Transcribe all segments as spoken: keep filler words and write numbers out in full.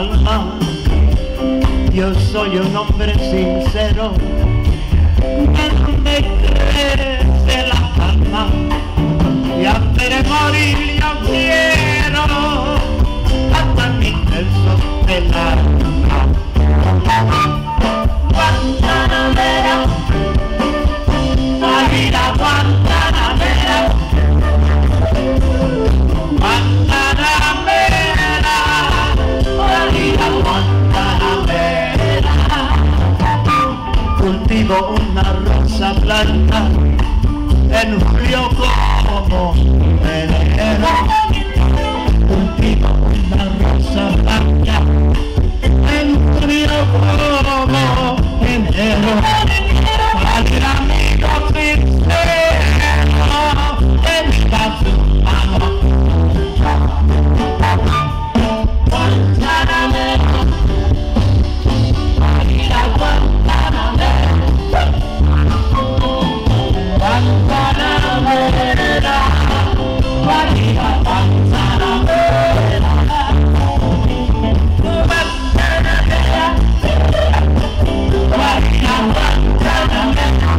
palma. Yo soy un hombre sincero, de donde crece la palma, y antes de morir yo quiero hasta mis versos del alma. Guantanamera, Guajira Guantanamera, Guantanamera, Guajira Guantanamera. Cultivo una rosa blanca en julio como enero. Cultivo una rosa blanca en julio como enero. Para el amigo sincero que me da su mano. Guantanamera, Guajira Guantanamera, Guantanamera, Guajira Guantanamera, Guantanamera, Guajira Guantanamera,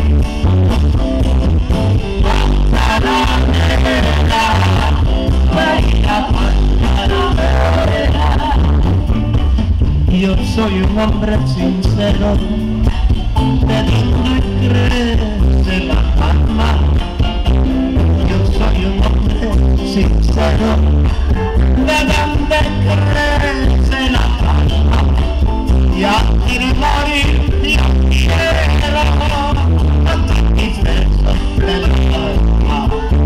Guantanamera, Guajira Guantanamera. Yo soy un hombre sincero, de donde crece la palma. Yo soy un hombre sincero, de donde crece la palma. Y antes de morir yo quiero hasta mis versos del alma.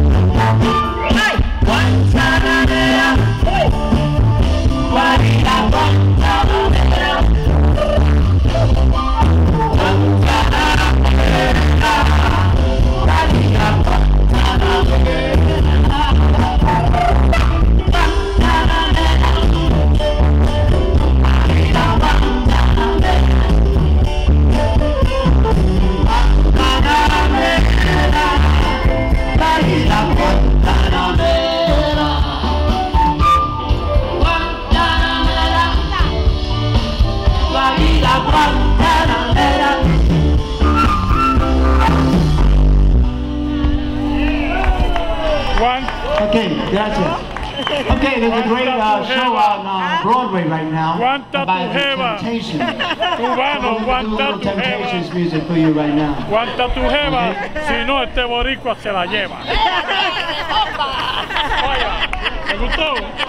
Guantanamera, Guajira Guantanamera, Guantanamera, Guajira Guantanamera, Guantanamera, Guajira Guantanamera, Guantanamera, Guajira Guantanamera. Guajira Guantanamera. Okay, gracias. Okay, there's a great uh, show on uh, Broadway right now Guanta by tu the jeva. Temptations. Cubano, I'm guanta going to do a little tu jeva. Temptations music for you right now. Guanta tu jeva, si no este boricua se la lleva. Vaya, ¿te gustó?